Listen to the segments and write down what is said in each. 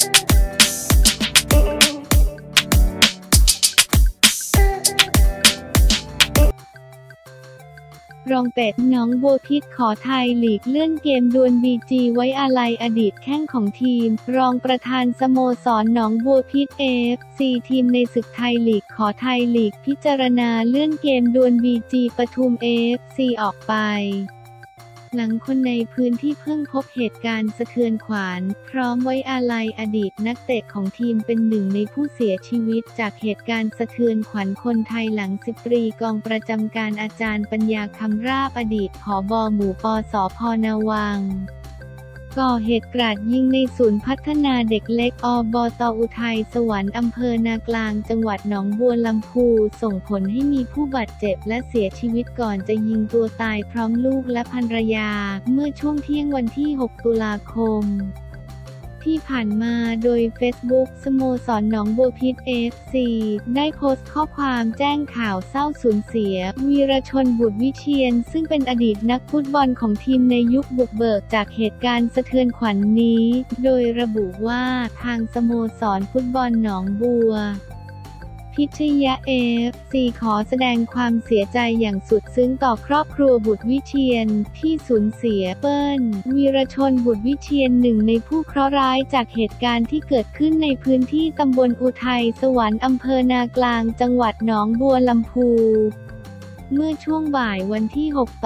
รองเป็ดหนองบัวพิตรขอไทยลีกเลื่อนเกมดวลบีจีไว้อาลัยอดีตแข้งของทีมรองประธานสโมสรหนองบัวพิตรFCทีมในศึกไทยลีกขอไทยลีกพิจารณาเลื่อนเกมดวลบีจีปทุมFCออกไปหลังคนในพื้นที่เพิ่งพบเหตุการณ์สะเทือนขวัญพร้อมไว้อาลัยอดีตนักเตะของทีมเป็นหนึ่งในผู้เสียชีวิตจากเหตุการณ์สะเทือนขวัญคนไทยหลัง10 ตรีกองประจำการอาจารย์ปัญญาคำราบอดีตผบ.หมู่ป.สภ.นาวังก่อเหตุกราดยิงในศูนย์พัฒนาเด็กเล็กอบต.อุทัยสวรรค์อำเภอนากลางจังหวัดหนองบัวลำพูส่งผลให้มีผู้บาดเจ็บและเสียชีวิตก่อนจะยิงตัวตายพร้อมลูกและภรรยาเมื่อช่วงเที่ยงวันที่ 6 ตุลาคมที่ผ่านมาโดยเฟซบุ๊กสโมสรหนองบัวพิตร FC ได้โพสต์ข้อความแจ้งข่าวเศร้าสูญเสียวีรชนบุตรวิเชียรซึ่งเป็นอดีตนักฟุตบอลของทีมในยุคบุกเบิกจากเหตุการณ์สะเทือนขวัญนี้โดยระบุว่าทางสโมสรฟุตบอลหนองบัวพิทยาFC ขอแสดงความเสียใจอย่างสุดซึ้งต่อครอบครัวบุตรวิเชียรที่สูญเสียเปิ้ลวีรชนบุตรวิเชียรหนึ่งในผู้เคราะห์ร้ายจากเหตุการณ์ที่เกิดขึ้นในพื้นที่ตำบลอุทัยสวรรค์อำเภอนากลางจังหวัดหนองบัวลำพูเมื่อช่วงบ่ายวันที่ 6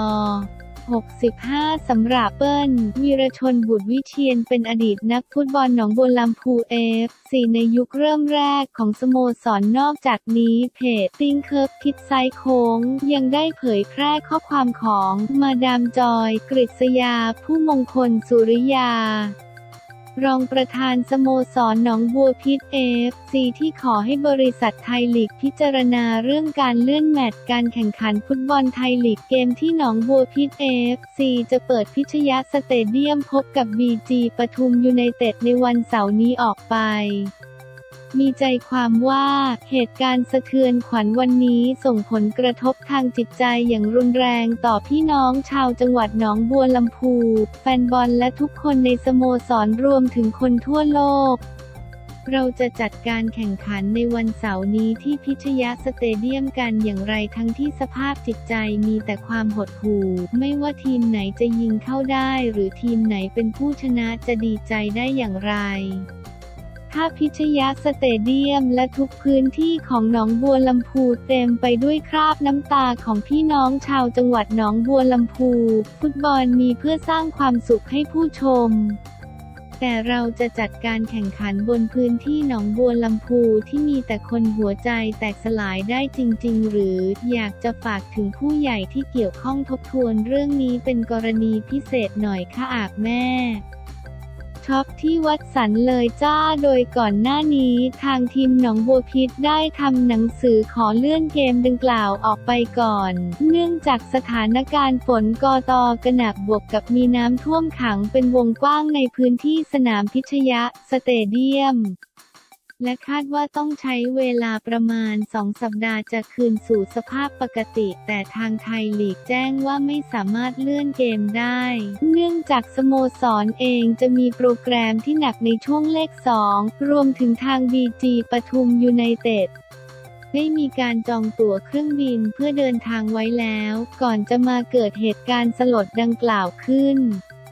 65 สำหรับเปิ้ลวีรชนบุตรวิเชียรเป็นอดีตนักฟุตบอลหนองบัวลำพู FC ในยุคเริ่มแรกของสโมสรนอกจากนี้เพจติ้งเคิร์ฟคิดไซโค้งยังได้เผยแพร่ข้อความของมาดามจอยกฤษยาผู้มงคลสุริยารองประธานสโมสรหนองบัวพิตร FC ที่ขอให้บริษัทไทยลีกพิจารณาเรื่องการเลื่อนแมตช์การแข่งขันฟุตบอลไทยลีกเกมที่หนองบัวพิตร FC จะเปิดพิชยสเตเดียมพบกับบีจีปทุมยูไนเต็ดในวันเสาร์นี้ออกไปมีใจความว่าเหตุการณ์สะเทือนขวัญวันนี้ส่งผลกระทบทางจิตใจอย่างรุนแรงต่อพี่น้องชาวจังหวัดหนองบัวลำพูแฟนบอลและทุกคนในสโมสรรวมถึงคนทั่วโลกเราจะจัดการแข่งขันในวันเสาร์นี้ที่พิชยสเตเดียมกันอย่างไรทั้งที่สภาพจิตใจมีแต่ความหดหู่ไม่ว่าทีมไหนจะยิงเข้าได้หรือทีมไหนเป็นผู้ชนะจะดีใจได้อย่างไรถ้าพิชยสเตเดียมและทุกพื้นที่ของหนองบัวลำพูเต็มไปด้วยคราบน้ำตาของพี่น้องชาวจังหวัดหนองบัวลำพูฟุตบอลมีเพื่อสร้างความสุขให้ผู้ชมแต่เราจะจัดการแข่งขันบนพื้นที่หนองบัวลำพูที่มีแต่คนหัวใจแตกสลายได้จริงๆหรืออยากจะฝากถึงผู้ใหญ่ที่เกี่ยวข้องทบทวนเรื่องนี้เป็นกรณีพิเศษหน่อยค่ะอาแม่ช็อปที่วัดสันเลยจ้าโดยก่อนหน้านี้ทางทีมหนองบัวพิตรได้ทำหนังสือขอเลื่อนเกมดังกล่าวออกไปก่อนเนื่องจากสถานการณ์ฝนกต.กระหนักบวกกับมีน้ำท่วมขังเป็นวงกว้างในพื้นที่สนามพิชยสเตเดียมและคาดว่าต้องใช้เวลาประมาณ2 สัปดาห์จะคืนสู่สภาพปกติแต่ทางไทยลีกแจ้งว่าไม่สามารถเลื่อนเกมได้เนื่องจากสโมสรเองจะมีโปรแกรมที่หนักในช่วงเลข2รวมถึงทางบีจีปทุมยูไนเต็ดได้มีการจองตั๋วเครื่องบินเพื่อเดินทางไว้แล้วก่อนจะมาเกิดเหตุการณ์สลดดังกล่าวขึ้น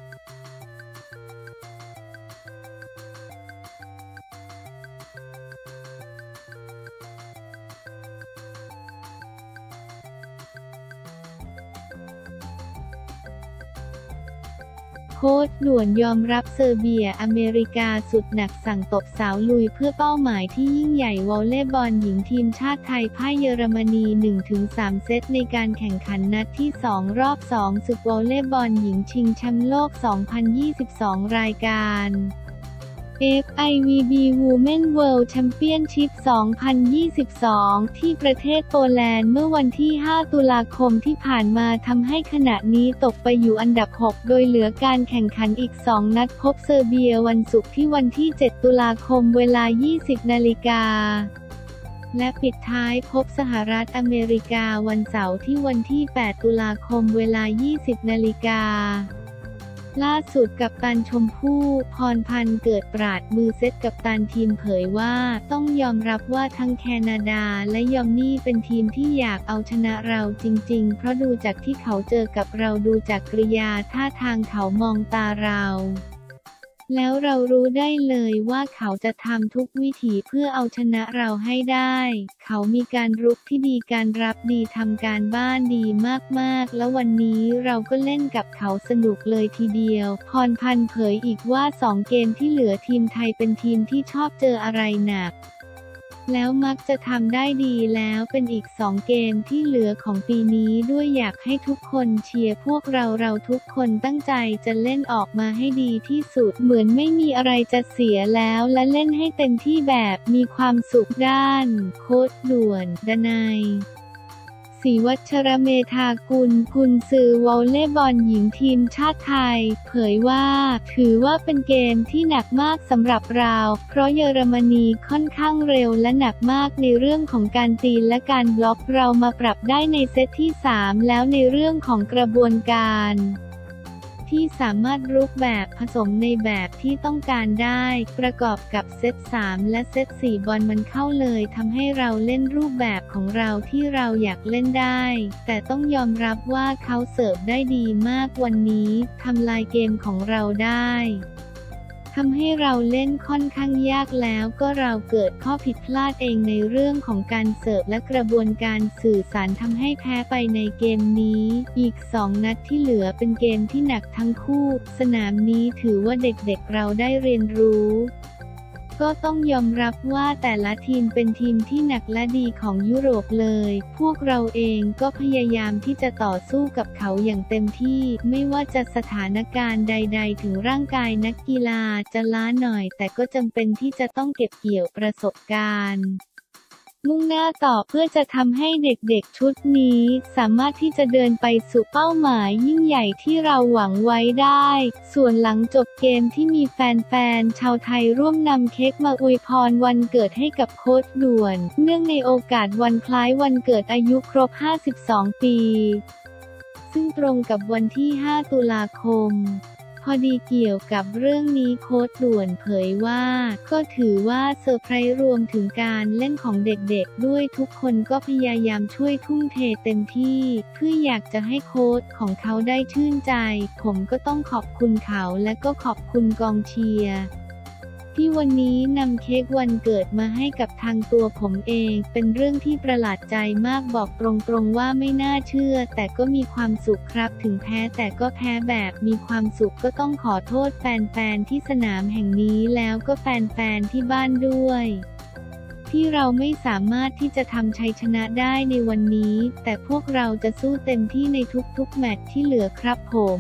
โค้ชด่วนยอมรับเซอร์เบียอเมริกาสุดหนักสั่งตบสาวลุยเพื่อเป้าหมายที่ยิ่งใหญ่วอลเลย์บอลหญิงทีมชาติไทยพ่ายเยอรมนี 1-3 เซตในการแข่งขันนัดที่ 2 รอบ 2 ศึกวอลเลย์บอลหญิงชิงแชมป์โลก 2022 รายการ FIVB Women World Championship 2022 ที่ประเทศโปแลนด์เมื่อวันที่ 5 ตุลาคมที่ผ่านมาทำให้ขณะนี้ตกไปอยู่อันดับ 6 โดยเหลือการแข่งขันอีก 2 นัดพบเซอร์เบียวันศุกร์ที่วันที่ 7 ตุลาคมเวลา 20 นาฬิกาและปิดท้ายพบสหรัฐอเมริกาวันเสาร์ที่วันที่ 8 ตุลาคมเวลา 20 นาฬิกาล่าสุดกัปตันชมพู่พรพันธ์เกิดปราดมือเซตกัปตันทีมเผยว่าต้องยอมรับว่าทั้งแคนาดาและยอมนี่เป็นทีมที่อยากเอาชนะเราจริงๆเพราะดูจากที่เขาเจอกับเราดูจากกริยาท่าทางเขามองตาเราแล้วเรารู้ได้เลยว่าเขาจะทำทุกวิถีเพื่อเอาชนะเราให้ได้เขามีการรุกที่ดีการรับดีทำการบ้านดีมากๆแล้ววันนี้เราก็เล่นกับเขาสนุกเลยทีเดียวพรพันธ์เผยอีกว่า2 เกมที่เหลือทีมไทยเป็นทีมที่ชอบเจออะไรหนักแล้วมักจะทำได้ดีแล้วเป็นอีก2 เกมที่เหลือของปีนี้ด้วยอยากให้ทุกคนเชียร์พวกเราทุกคนตั้งใจจะเล่นออกมาให้ดีที่สุดเหมือนไม่มีอะไรจะเสียแล้วและเล่นให้เต็มที่แบบมีความสุขด้านโค้ชด่วนดนัยศรีวัชรเมธากุลกุนซือวอลเลย์บอลหญิงทีมชาติไทยเผยว่าถือว่าเป็นเกมที่หนักมากสำหรับเราเพราะเยอรมนีค่อนข้างเร็วและหนักมากในเรื่องของการตีและการบล็อกเรามาปรับได้ในเซตที่3แล้วในเรื่องของกระบวนการที่สามารถรุกแบบผสมในแบบที่ต้องการได้ประกอบกับเซต3และเซต4บอลมันเข้าเลยทำให้เราเล่นรูปแบบของเราที่เราอยากเล่นได้แต่ต้องยอมรับว่าเขาเสิร์ฟได้ดีมากวันนี้ทำลายเกมของเราได้ทำให้เราเล่นค่อนข้างยากแล้วก็เราเกิดข้อผิดพลาดเองในเรื่องของการเสิร์ฟและกระบวนการสื่อสารทำให้แพ้ไปในเกมนี้อีก2 นัดที่เหลือเป็นเกมที่หนักทั้งคู่สนามนี้ถือว่าเด็กๆเราได้เรียนรู้ก็ต้องยอมรับว่าแต่ละทีมเป็นทีมที่หนักและดีของยุโรปเลยพวกเราเองก็พยายามที่จะต่อสู้กับเขาอย่างเต็มที่ไม่ว่าจะสถานการณ์ใดๆถึงร่างกายนักกีฬาจะล้าหน่อยแต่ก็จำเป็นที่จะต้องเก็บเกี่ยวประสบการณ์มุ่งหน้าต่อเพื่อจะทำให้เด็กๆชุดนี้สามารถที่จะเดินไปสู่เป้าหมายยิ่งใหญ่ที่เราหวังไว้ได้ส่วนหลังจบเกมที่มีแฟนๆชาวไทยร่วมนำเค้กมาอวยพรวันเกิดให้กับโค้ชด่วนเนื่องในโอกาสวันคล้ายวันเกิดอายุครบ52 ปีซึ่งตรงกับวันที่5 ตุลาคมพอดีเกี่ยวกับเรื่องนี้โค้ชด่วนเผยว่าก็ถือว่าเซอร์ไพรส์รวมถึงการเล่นของเด็กๆด้วยทุกคนก็พยายามช่วยทุ่มเทเต็มที่เพื่ออยากจะให้โค้ชของเขาได้ชื่นใจผมก็ต้องขอบคุณเขาและก็ขอบคุณกองเชียร์ที่วันนี้นำเค้กวันเกิดมาให้กับทางตัวผมเองเป็นเรื่องที่ประหลาดใจมากบอกตรงๆว่าไม่น่าเชื่อแต่ก็มีความสุขครับถึงแพ้แต่ก็แพ้แบบมีความสุขก็ต้องขอโทษแฟนๆที่สนามแห่งนี้แล้วก็แฟนๆที่บ้านด้วยที่เราไม่สามารถที่จะทำชัยชนะได้ในวันนี้แต่พวกเราจะสู้เต็มที่ในทุกๆแมตช์ที่เหลือครับผม